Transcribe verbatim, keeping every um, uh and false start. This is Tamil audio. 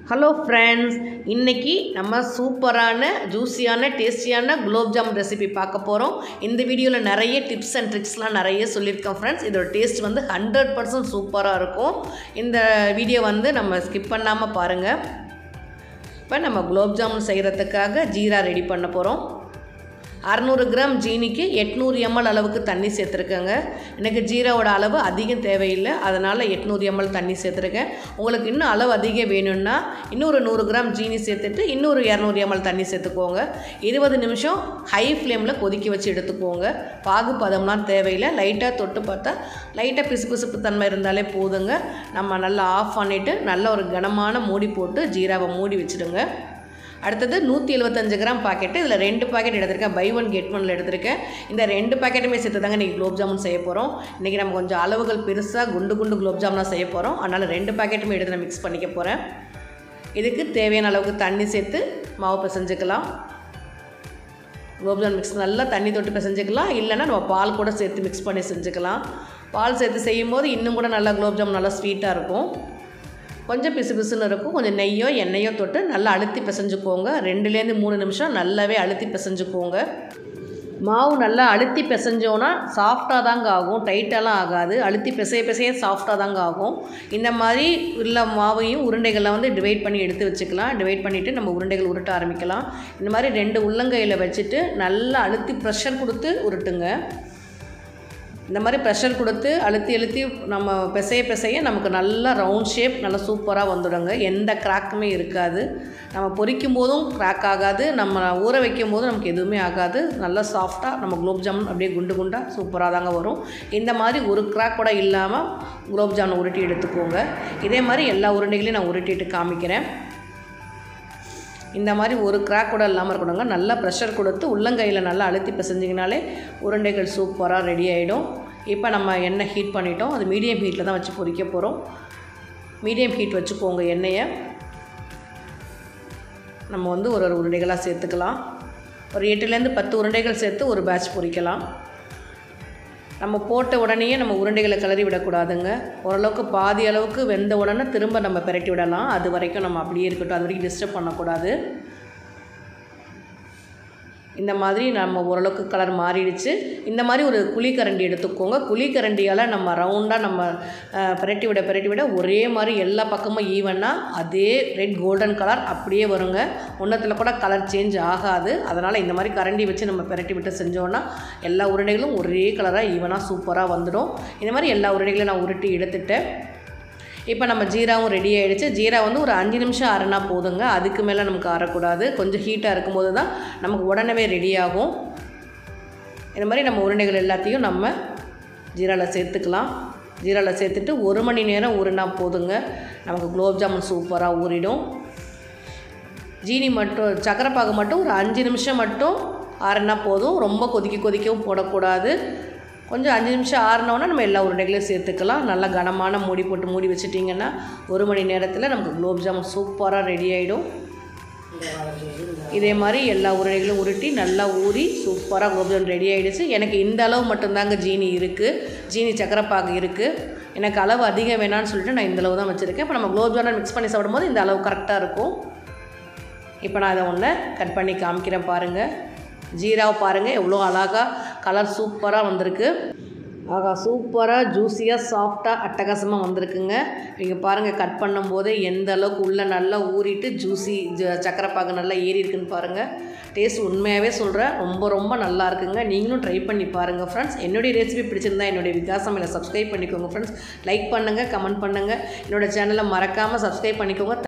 ஹலோ ஃப்ரெண்ட்ஸ், இன்றைக்கி நம்ம சூப்பரான ஜூஸியான டேஸ்டியான குலோப் ஜாமுன் ரெசிபி பார்க்க போகிறோம். இந்த வீடியோவில் நிறைய டிப்ஸ் அண்ட் ட்ரிக்ஸ்லாம் நிறைய சொல்லியிருக்கேன் ஃப்ரெண்ட்ஸ். இதோட டேஸ்ட் வந்து ஹண்ட்ரட் பர்சன்ட் சூப்பராக இருக்கும். இந்த வீடியோ வந்து நம்ம ஸ்கிப் பண்ணாமல் பாருங்கள். இப்போ நம்ம குலோப் ஜாமுன் செய்கிறதுக்காக ஜீரா ரெடி பண்ண போகிறோம். அறநூறு கிராம் ஜீனிக்கு எட்நூறு எம்எல் அளவுக்கு தண்ணி சேர்த்துருக்கேங்க. எனக்கு ஜீராவோட அளவு அதிகம் தேவையில்லை, அதனால் எட்நூறு எம்எல் தண்ணி சேர்த்துருக்கேன். உங்களுக்கு இன்னும் அளவு அதிகம் வேணும்னா இன்னொரு நூறு கிராம் ஜீனி சேர்த்துட்டு இன்னொரு இரநூறு எம்எல் தண்ணி சேர்த்துக்கோங்க. இருபது நிமிஷம் ஹை ஃப்ளேமில் கொதிக்க வச்சு எடுத்துக்கோங்க. பாகு பதம்லாம் தேவையில்லை, லைட்டாக தொட்டு பார்த்தா லைட்டாக பிசு பிசுப்பு தன்மை இருந்தாலே போதுங்க. நம்ம நல்லா ஆஃப் பண்ணிவிட்டு நல்ல ஒரு கனமான மூடி போட்டு ஜீராவை மூடி வச்சுடுங்க. அடுத்தது நூற்றி எழுபத்தஞ்சு கிராம் பாக்கெட்டு, இதில் ரெண்டு பாக்கெட் எடுத்திருக்கேன். பை ஒன் கெட் ஒன்ல எடுத்திருக்கேன். இந்த ரெண்டு பாக்கெட்டுமே சேர்த்து தாங்க இன்றைக்கி குலோப் ஜாமுன் செய்ய போகிறோம். இன்றைக்கி நம்ம கொஞ்சம் அளவுகள் பெருசாக குண்டு குண்டு குலோப் ஜாமுனாக செய்ய போகிறோம். அதனால் ரெண்டு பாக்கெட்டுமே எடுத்து நான் மிக்ஸ் பண்ணிக்க போகிறேன். இதுக்கு தேவையான அளவுக்கு தண்ணி சேர்த்து மாவு பிசைஞ்சுக்கலாம். குலோப் ஜாமுன் மிக்ஸ் நல்லா தண்ணி தொட்டு பிசைஞ்சுக்கலாம், இல்லைன்னா நம்ம பால் கூட சேர்த்து மிக்ஸ் பண்ணி செஞ்சுக்கலாம். பால் சேர்த்து செய்யும் போது இன்னும் கூட நல்லா குலோப் ஜாமுன் நல்லா ஸ்வீட்டாக இருக்கும். கொஞ்சம் பிசு பிசுன்னு இருக்கும். கொஞ்சம் நெய்யோ எண்ணெயோ தொட்டு நல்லா அழுத்தி பிசைஞ்சுக்கோங்க. ரெண்டுலேருந்து மூணு நிமிஷம் நல்லாவே அழுத்தி பிசைஞ்சுக்கோங்க. மாவு நல்லா அழுத்தி பிசைஞ்சோன்னா சாஃப்டாக தாங்க ஆகும், டைட்டாலாம் ஆகாது. அழுத்தி பிசைய பிசைய சாஃப்டாக தாங்க ஆகும். இந்த மாதிரி உள்ள மாவையும் உருண்டைகளை வந்து டிவைட் பண்ணி எடுத்து வச்சுக்கலாம். டிவைட் பண்ணிவிட்டு நம்ம உருண்டைகள் உருட்ட ஆரம்பிக்கலாம். இந்த மாதிரி ரெண்டு உள்ளங்கையில் வச்சுட்டு நல்லா அழுத்தி ப்ரெஷர் கொடுத்து உருட்டுங்க. இந்த மாதிரி ப்ரெஷர் கொடுத்து அழுத்தி அழுத்தி நம்ம பிசைய பிசைய நமக்கு நல்லா ரவுண்ட் ஷேப் நல்லா சூப்பராக வந்துடுங்க. எந்த கிராக்குமே இருக்காது. நம்ம பொரிக்கும் போதும் கிராக் ஆகாது, நம்ம ஊற வைக்கும் போதும் நமக்கு எதுவுமே ஆகாது. நல்லா சாஃப்டாக நம்ம குலோப் ஜாமுன் அப்படியே குண்டு குண்டாக சூப்பராக தாங்க வரும். இந்த மாதிரி ஒரு கிராக் கூட இல்லாமல் குலோப் ஜாமுன் உருட்டி எடுத்துக்கோங்க. இதே மாதிரி எல்லா உருண்டைகளையும் நான் உருட்டிட்டு காமிக்கிறேன். இந்த மாதிரி ஒரு கிராக் கூட இல்லாமல் இருக்கணுங்க. நல்லா ப்ரெஷர் கொடுத்து உள்ளங்கையில் நல்லா அழுத்தி பிசைஞ்சிங்கனாலே உருண்டைகள் சூப்பராக ரெடி ஆகிடும். இப்போ நம்ம எண்ணெய் ஹீட் பண்ணிட்டோம். அது மீடியம் ஹீட்டில் தான் வச்சு பொரிக்க போகிறோம். மீடியம் ஹீட் வச்சுக்கோங்க எண்ணெயை. நம்ம வந்து ஒரு ஒரு உருண்டைகளாக சேர்த்துக்கலாம். ஒரு எட்டுலேருந்து பத்து உருண்டைகள் சேர்த்து ஒரு பேட்ச் பொரிக்கலாம். நம்ம போட்ட உடனேயே நம்ம உருண்டைகளை கிளறி விடக்கூடாதுங்க. ஓரளவுக்கு பாதி அளவுக்கு வெந்த உடனே திரும்ப நம்ம பிரட்டி விடலாம். அது வரைக்கும் நம்ம அப்படியே இருக்கட்டும், அது வரைக்கும் டிஸ்டர்ப் பண்ணக்கூடாது. இந்த மாதிரி நம்ம ஓரளவுக்கு கலர் மாறிடுச்சு. இந்த மாதிரி ஒரு குழிக்கரண்டி எடுத்துக்கோங்க. குழிக்கரண்டியால் நம்ம ரவுண்டாக நம்ம பிரட்டி விட பிரட்டி விட ஒரே மாதிரி எல்லா பக்கமும் ஈவனாக அதே ரெட் கோல்டன் கலர் அப்படியே வருங்க. ஒன்றத்தில் கூட கலர் சேஞ்ச் ஆகாது. அதனால் இந்த மாதிரி கரண்டி வச்சு நம்ம பிரட்டி விட்டு செஞ்சோன்னா எல்லா உருண்டைகளும் ஒரே கலராக ஈவனாக சூப்பராக வந்துடும். இந்த மாதிரி எல்லா உருண்டைகளையும் நான் உருட்டி எடுத்துட்டேன். இப்போ நம்ம ஜீராவும் ரெடி ஆகிடுச்சு. ஜீரா வந்து ஒரு அஞ்சு நிமிஷம் அரைனா போதுங்க, அதுக்கு மேலே நமக்கு அரைக்கூடாது. கொஞ்சம் ஹீட்டாக இருக்கும்போது தான் நமக்கு உடனே ரெடி ஆகும். இந்த மாதிரி நம்ம உருண்டைகள் எல்லாத்தையும் நம்ம ஜீராவில் சேர்த்துக்கலாம். ஜீராவில் சேர்த்துட்டு ஒரு மணி நேரம் ஊறினா போதுங்க, நமக்கு குலோப் ஜாமுன் சூப்பராக ஊறிடும். ஜீனி மட்டும் சக்கரை பாகு மட்டும் ஒரு அஞ்சு நிமிஷம் மட்டும் ஆறுனா போதும். ரொம்ப கொதிக்க கொதிக்கவும் போடக்கூடாது. கொஞ்சம் அஞ்சு நிமிஷம் ஆறினோன்னா நம்ம எல்லா உருண்டைகளையும் சேர்த்துக்கலாம். நல்லா கனமான மூடி போட்டு மூடி வச்சுட்டிங்கன்னா ஒரு மணி நேரத்தில் நமக்கு குலோப் ஜாமுன் சூப்பராக ரெடி ஆகிடும். இதே மாதிரி எல்லா உருண்டைகளும் உருட்டி நல்லா ஊறி சூப்பராக குலோப் ஜாமுன் ரெடி ஆகிடுச்சு. எனக்கு இந்த அளவு மட்டும்தாங்க ஜீனி இருக்குது, ஜீனி சக்கரைப்பாகு இருக்குது. எனக்கு அளவு அதிகம் வேணான்னு சொல்லிட்டு நான் இந்த அளவு தான் வச்சுருக்கேன். இப்போ நம்ம குலோப் ஜாமுன் மிக்ஸ் பண்ணி சாப்பிடும்போது இந்த அளவு கரெக்டாக இருக்கும். இப்போ நான் இதை ஒன்று கட் பண்ணி காமிக்கிறேன் பாருங்கள். ஜீராவை பாருங்கள் எவ்வளோ அழகாக கலர் சூப்பராக வந்திருக்கு. ஆகா, சூப்பராக ஜூஸியாக சாஃப்டாக அட்டகாசமாக வந்திருக்குங்க. நீங்கள் பாருங்கள், கட் பண்ணும்போது எந்த அளவுக்கு உள்ளே நல்லா ஊறிட்டு ஜூஸி ஜ சக்கரைப்பாகு நல்லா ஏறி இருக்குன்னு பாருங்கள். டேஸ்ட் உண்மையாகவே சொல்கிறேன், ரொம்ப ரொம்ப நல்லா இருக்குங்க. நீங்களும் ட்ரை பண்ணி பாருங்கள் ஃப்ரெண்ட்ஸ். என்னுடைய ரெசிபி பிடிச்சிருந்தா என்னுடைய விகாஸ் சமையலை சப்ஸ்கிரைப் பண்ணிக்கோங்க ஃப்ரெண்ட்ஸ். லைக் பண்ணுங்கள், கமெண்ட் பண்ணுங்கள். என்னோடய சேனலை மறக்காமல் சப்ஸ்கிரைப் பண்ணிக்கோங்க.